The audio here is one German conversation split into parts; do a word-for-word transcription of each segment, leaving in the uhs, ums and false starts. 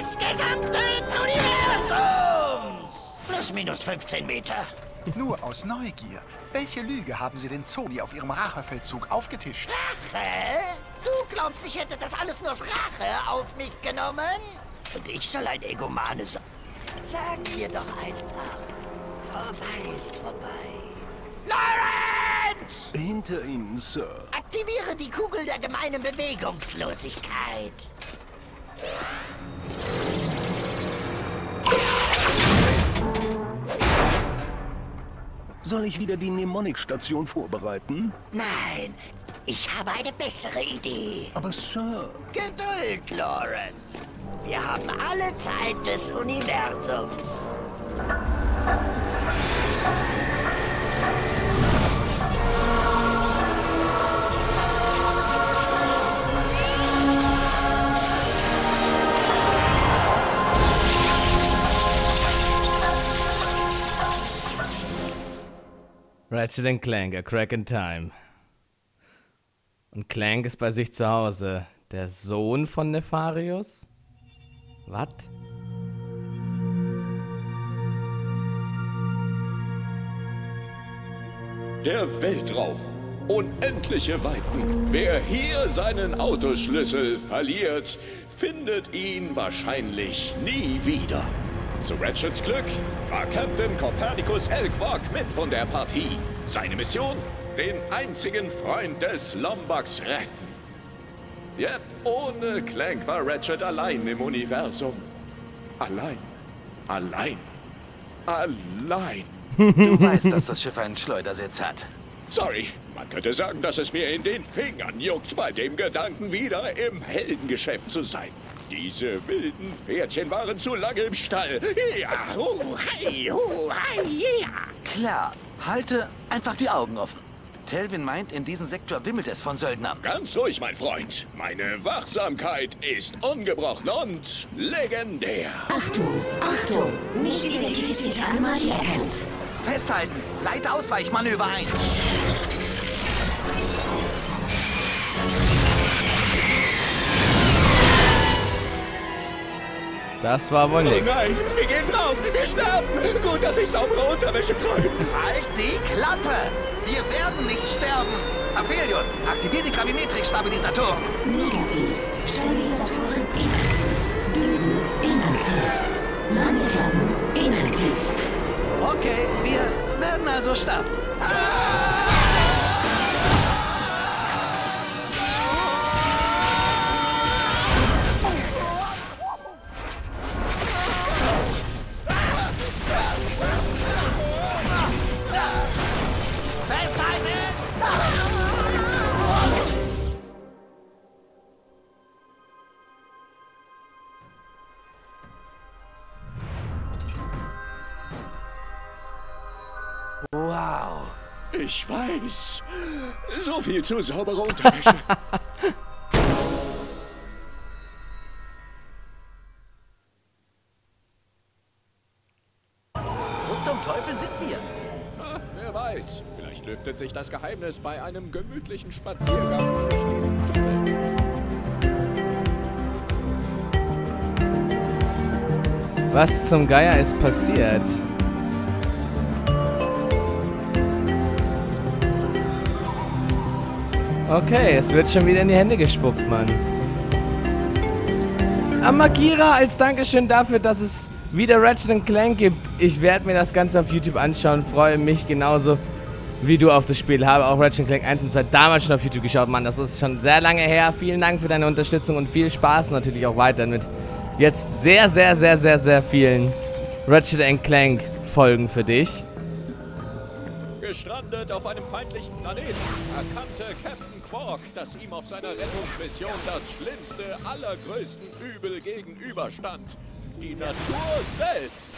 des gesamten Universums! Plus minus fünfzehn Meter. Nur aus Neugier. Welche Lüge haben Sie den Zoni auf Ihrem Rachefeldzug aufgetischt? Rache? Du glaubst, ich hätte das alles nur aus Rache auf mich genommen? Und ich soll ein Egomane sein? Sagen wir doch einfach, vorbei ist vorbei. Lawrence! Hinter Ihnen, Sir. Aktiviere die Kugel der gemeinen Bewegungslosigkeit. Soll ich wieder die Mnemonic-Station vorbereiten? Nein, ich habe eine bessere Idee. Aber Sir... Geduld, Lawrence. Wir haben alle Zeit des Universums. Ratchet and Clank, A Crack in Time. Und Clank ist bei sich zu Hause. Der Sohn von Nefarius? Was? Der Weltraum. Unendliche Weiten. Wer hier seinen Autoschlüssel verliert, findet ihn wahrscheinlich nie wieder. Zu Ratchets Glück war Captain Copernicus L. Quark mit von der Partie. Seine Mission? Den einzigen Freund des Lombax retten. Yep, ohne Clank war Ratchet allein im Universum. Allein. Allein. Allein. Du weißt, dass das Schiff einen Schleudersitz hat. Sorry, man könnte sagen, dass es mir in den Fingern juckt, bei dem Gedanken wieder im Heldengeschäft zu sein. Diese wilden Pferdchen waren zu lange im Stall. Ja, hu, hei, hu, hei, ja. Klar, halte einfach die Augen offen. Telvin meint, in diesem Sektor wimmelt es von Söldnern. Ganz ruhig, mein Freund. Meine Wachsamkeit ist ungebrochen und legendär. Achtung, Achtung, nicht identifizierte Anomalie erkannt. Festhalten, leite Ausweichmanöver ein. Das war wohl Oh nix. nein, wir gehen drauf, wir sterben. Gut, dass ich saubere Unterwäsche trage. Halt die Klappe! Wir werden nicht sterben! Aphelion, aktiviert die Gravimetrik-Stabilisatoren. Negativ. Stabilisatoren inaktiv. Düsen inaktiv. Landeklappen inaktiv. Okay, wir werden also starten. Ah! Wow. Ich weiß. So viel zu sauberer Unterwäsche. Wo zum Teufel sind wir? Ah, wer weiß. Vielleicht lüftet sich das Geheimnis bei einem gemütlichen Spaziergang durch diesen Tunnel. Was zum Geier ist passiert? Okay, es wird schon wieder in die Hände gespuckt, Mann. Amakira, als Dankeschön dafür, dass es wieder Ratchet and Clank gibt. Ich werde mir das Ganze auf YouTube anschauen, freue mich genauso wie du auf das Spiel. Habe auch Ratchet and Clank eins und zwei damals schon auf YouTube geschaut, Mann. Das ist schon sehr lange her. Vielen Dank für deine Unterstützung und viel Spaß natürlich auch weiter mit jetzt sehr, sehr, sehr, sehr, sehr vielen Ratchet and Clank Folgen für dich. Gestrandet auf einem feindlichen Planeten erkannte Captain Quark, dass ihm auf seiner Rettungsmission das schlimmste, allergrößten Übel gegenüberstand. Die Natur selbst.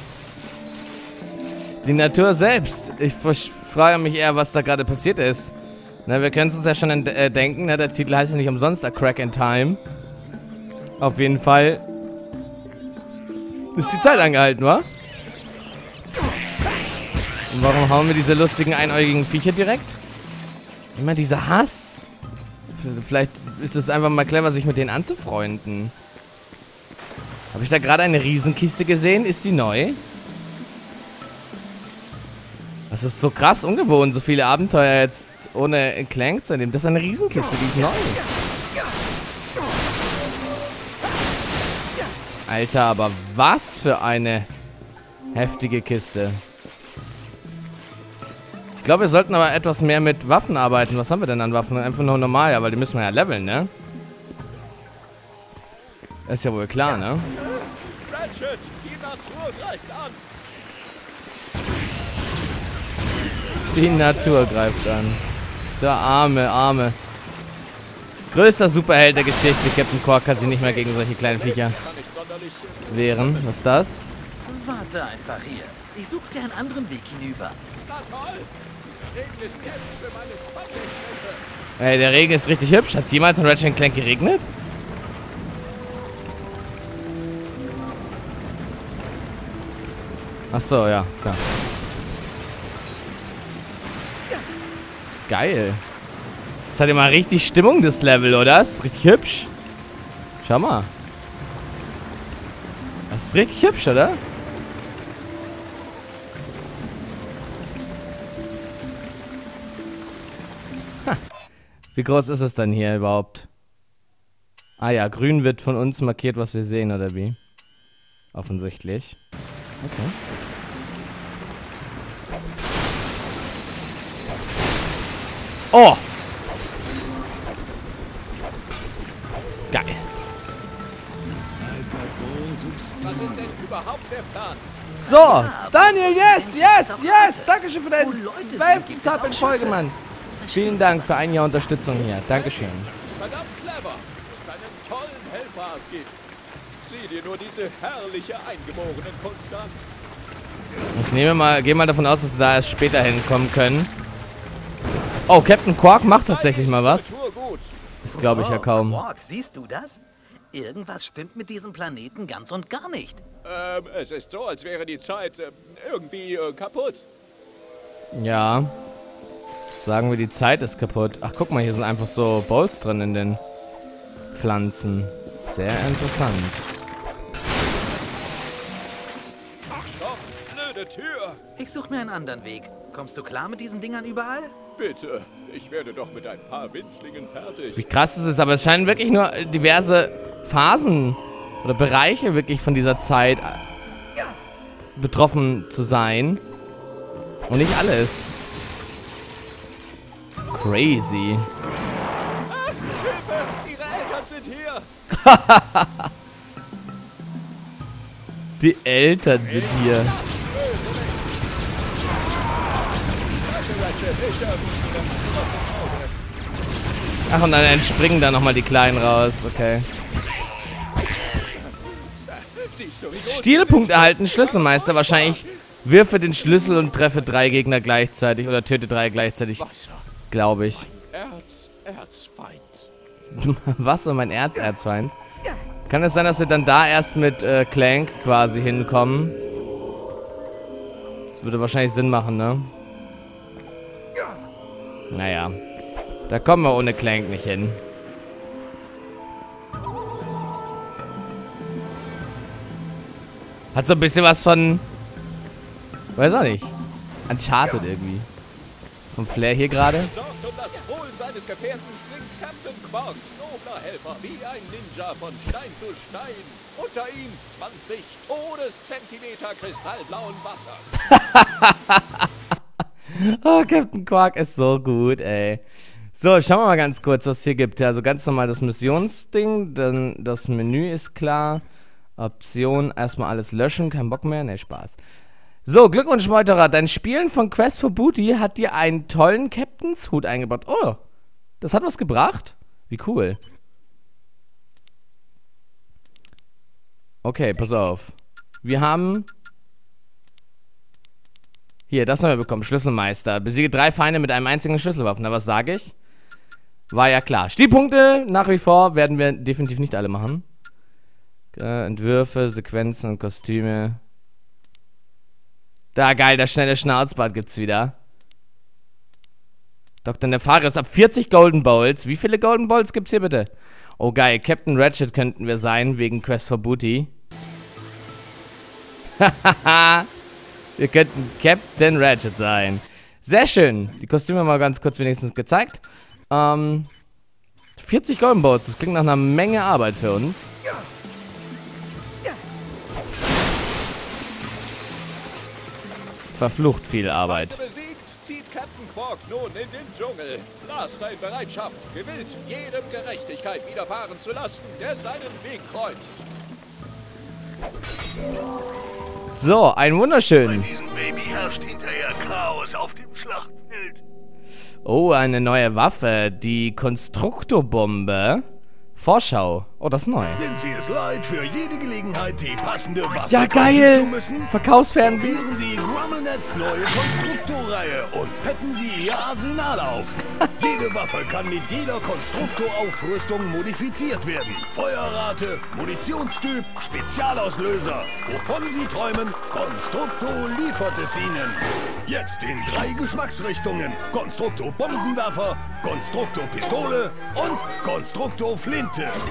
Die Natur selbst. Ich frage mich eher, was da gerade passiert ist. Na, wir können es uns ja schon äh, denken, ne? Der Titel heißt ja nicht umsonst A Crack in Time. Auf jeden Fall ist die Zeit angehalten, wa? Und warum hauen wir diese lustigen, einäugigen Viecher direkt? Immer dieser Hass. Vielleicht ist es einfach mal clever, sich mit denen anzufreunden. Habe ich da gerade eine Riesenkiste gesehen? Ist die neu? Das ist so krass ungewohnt, so viele Abenteuer jetzt ohne Clank zu nehmen. Das ist eine Riesenkiste, die ist neu. Alter, aber was für eine heftige Kiste. Ich glaube, wir sollten aber etwas mehr mit Waffen arbeiten. Was haben wir denn an Waffen? Einfach nur normal, ja, weil die müssen wir ja leveln, ne? Ist ja wohl klar, ne? Ratchet, die Natur greift an. Die Natur greift an. Der arme, arme. Größter Superheld der Geschichte. Captain Quark kann sich nicht mehr gegen solche kleinen Viecher wehren. Was ist das? Warte einfach hier. Ich suche dir einen anderen Weg hinüber. Na toll. Regen ist jetzt für meine Spannungsfläche. Ey, der Regen ist richtig hübsch. Hat es jemals in Ratchet und Clank geregnet? Ach so, ja, klar. Geil. Das hat ja mal richtig Stimmung, das Level, oder? Das ist richtig hübsch. Schau mal. Das ist richtig hübsch, oder? Ha. Wie groß ist es denn hier überhaupt? Ah ja, grün wird von uns markiert, was wir sehen, oder wie? Offensichtlich. Okay. Oh! Geil. Was ist denn überhaupt der Plan? So, Daniel, yes, yes, yes! Dankeschön für deinen zwölften Sub in Folge, Mann. Vielen Dank für ein Jahr Unterstützung hier. Dankeschön. Das ist verdammt clever, dass es einen tollen Helfer gibt. Sieh dir nur diese herrliche eingeborenen Kunst an. Ich nehme mal, gehe mal davon aus, dass wir da erst später hinkommen können. Oh, Captain Quark macht tatsächlich mal was. Das glaube ich ja kaum. Quark, siehst du das? Irgendwas stimmt mit diesem Planeten ganz und gar nicht. Ähm, es ist so, als wäre die Zeit äh, irgendwie äh, kaputt. Ja. Sagen wir, die Zeit ist kaputt. Ach, guck mal, hier sind einfach so Bowls drin in den Pflanzen. Sehr interessant. Achtung, blöde Tür. Ich suche mir einen anderen Weg. Kommst du klar mit diesen Dingern überall? Bitte, ich werde doch mit ein paar Winzlingen fertig. Wie krass ist es, aber es scheinen wirklich nur diverse Phasen oder Bereiche wirklich von dieser Zeit betroffen zu sein. Und nicht alles. Crazy. Ah, Hilfe! Ihre Eltern sind hier! Die Eltern sind hier. Ach, und dann entspringen da nochmal die Kleinen raus. Okay. Stilpunkt erhalten, Schlüsselmeister. Wahrscheinlich wirfe den Schlüssel und treffe drei Gegner gleichzeitig. Oder töte drei gleichzeitig. Glaube ich. Erz, Erzfeind. Wasser, mein Erz, Erzfeind. Kann es sein, dass wir dann da erst mit äh, Clank quasi hinkommen? Das würde wahrscheinlich Sinn machen, ne? Naja. Da kommen wir ohne Clank nicht hin. Hat so ein bisschen was von... Weiß auch nicht. Uncharted irgendwie. Vom Flair hier gerade. Sorgt um das Wohl seines Gefährten schlingt Captain Quarks nobler Helfer wie ein Ninja von Stein zu Stein. Unter ihm zwanzig Todeszentimeter kristallblauen Wassers. Oh, Captain Quark ist so gut, ey. So, schauen wir mal ganz kurz, was es hier gibt. Also ganz normal das Missionsding, dann das Menü ist klar. Option, erstmal alles löschen, kein Bock mehr, ne, Spaß. So, Glückwunsch, Meuterer. Dein Spielen von Quest for Booty hat dir einen tollen Captain's Hut eingebaut. Oh, das hat was gebracht? Wie cool. Okay, pass auf. Wir haben... Hier, das haben wir bekommen. Schlüsselmeister. Besiege drei Feinde mit einem einzigen Schlüsselwaffen. Na, was sage ich? War ja klar. Stilpunkte nach wie vor werden wir definitiv nicht alle machen. Äh, Entwürfe, Sequenzen und Kostüme. Da, geil, das schnelle Schnauzbart gibt's wieder. Doktor Nefarius ab vierzig Golden Bowls. Wie viele Golden Bowls gibt's hier bitte? Oh, geil. Captain Ratchet könnten wir sein, wegen Quest for Booty. Haha. Wir könnten Captain Ratchet sein. Sehr schön. Die Kostüme mal ganz kurz wenigstens gezeigt. Ähm, vierzig Golden Bolts. Das klingt nach einer Menge Arbeit für uns. Verflucht viel Arbeit. Besiegt, zieht Captain Quark nun in den Dschungel. Blaster in Bereitschaft, gewillt, jedem Gerechtigkeit widerfahren zu lassen, der seinen Weg kreuzt. So, ein wunderschön. Bei diesem Baby herrscht hinterher Chaos auf dem Schlachtfeld. Oh, eine neue Waffe. Die Konstruktobombe. Vorschau. Oh, das ist neu. Sind Sie es leid, für jede Gelegenheit die passende Waffe Ja, kaufen geil. zu müssen? Verkaufsfernsehen. Probieren Sie Grummanets neue Konstruktorreihe und peppen Sie Ihr Arsenal auf. Jede Waffe kann mit jeder Konstruktoraufrüstung modifiziert werden. Feuerrate, Munitionstyp, Spezialauslöser. Wovon Sie träumen, Konstrukto liefert es Ihnen. Jetzt in drei Geschmacksrichtungen. Konstrukto Bombenwerfer, Konstrukto Pistole und Konstrukto Flinte.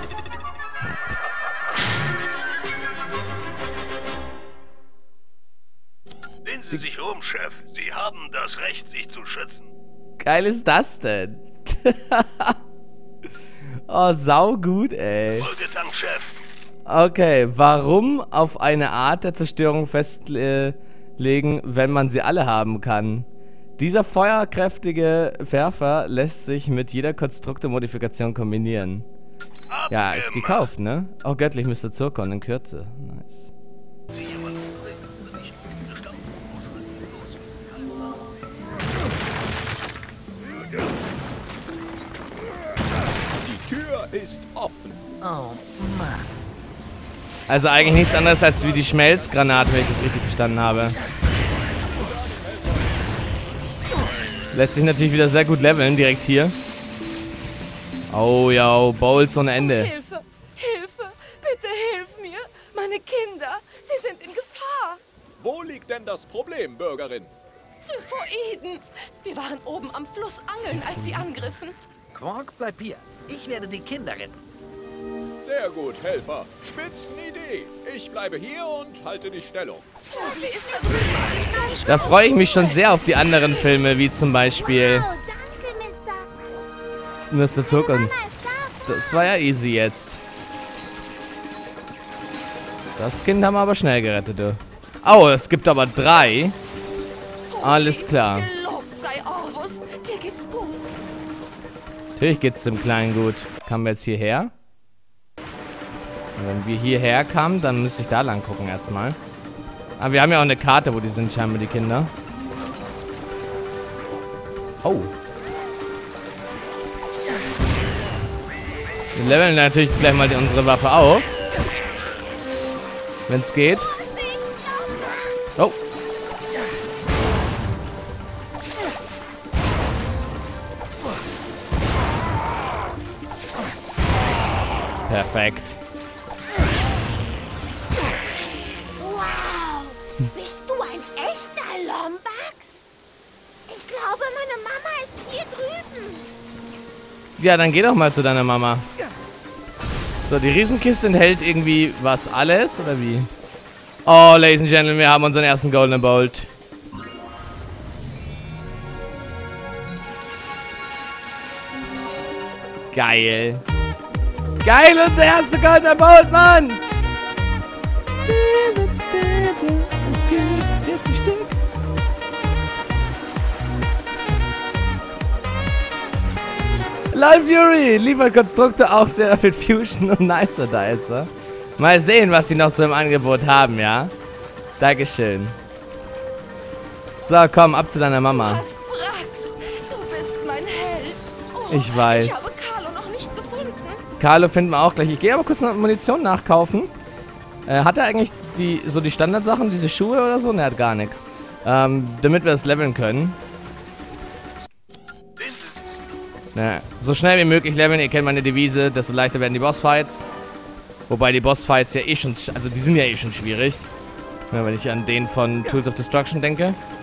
Drehen Sie sich um, Chef. Sie haben das Recht, sich zu schützen. Geil ist das denn? Oh, saugut, ey. Folgetank, Chef. Okay, warum auf eine Art der Zerstörung festlegen, wenn man sie alle haben kann? Dieser feuerkräftige Werfer lässt sich mit jeder Konstrukte-Modifikation kombinieren. Ja, ist gekauft, ne? Oh, göttlich müsste zurückkommen in Kürze. Nice. Die Tür ist offen. Oh, Mann. Also eigentlich nichts anderes als wie die Schmelzgranate, wenn ich das richtig verstanden habe. Lässt sich natürlich wieder sehr gut leveln, direkt hier. Oh ja, Bowls ohne Ende. Hilfe! Hilfe! Bitte hilf mir! Meine Kinder! Sie sind in Gefahr! Wo liegt denn das Problem, Bürgerin? Zyphoiden! Wir waren oben am Fluss angeln, als sie angriffen. Quark, bleib hier. Ich werde die Kinder retten. Sehr gut, Helfer. Spitzenidee. Ich bleibe hier und halte die Stellung. Da freue ich mich schon sehr auf die anderen Filme, wie zum Beispiel Mister Zucker. Das war ja easy jetzt. Das Kind haben wir aber schnell gerettet, du. Oh, es gibt aber drei. Alles klar. Gelobt sei Orvus. Dir geht's gut. Natürlich geht's dem Kleinen gut. Kamen wir jetzt hierher? Und wenn wir hierher kamen, dann müsste ich da lang gucken erstmal. Aber wir haben ja auch eine Karte, wo die sind scheinbar, die Kinder. Oh. Wir leveln natürlich gleich mal die, unsere Waffe auf. Wenn es geht. Oh. Perfekt. Wow, bist du ein echter Lombax? Ich glaube, meine Mama ist hier drüben. Ja, dann geh doch mal zu deiner Mama. So, die Riesenkiste enthält irgendwie was alles, oder wie? Oh, Ladies and Gentlemen, wir haben unseren ersten Golden Bolt. Geil. Geil, unser erster Golden Bolt, Mann! Es gibt vierzig Stück. Live Fury liefert Konstrukte auch sehr viel Fusion und Nicer Dicer. Mal sehen, was sie noch so im Angebot haben, ja? Dankeschön. So, komm, ab zu deiner Mama. Was, Brax? Du bist mein Held. Oh, Ich weiß. Ich habe Carlo noch nicht gefunden. Carlo finden wir auch gleich. Ich gehe aber kurz noch Munition nachkaufen. Äh, hat er eigentlich die so die Standardsachen, diese Schuhe oder so? Ne, hat gar nichts. Ähm, damit wir das leveln können. Na, so schnell wie möglich leveln, ihr kennt meine Devise, desto leichter werden die Bossfights. Wobei die Bossfights ja eh schon, also die sind ja eh schon schwierig. Ja, wenn ich an den von Tools of Destruction denke.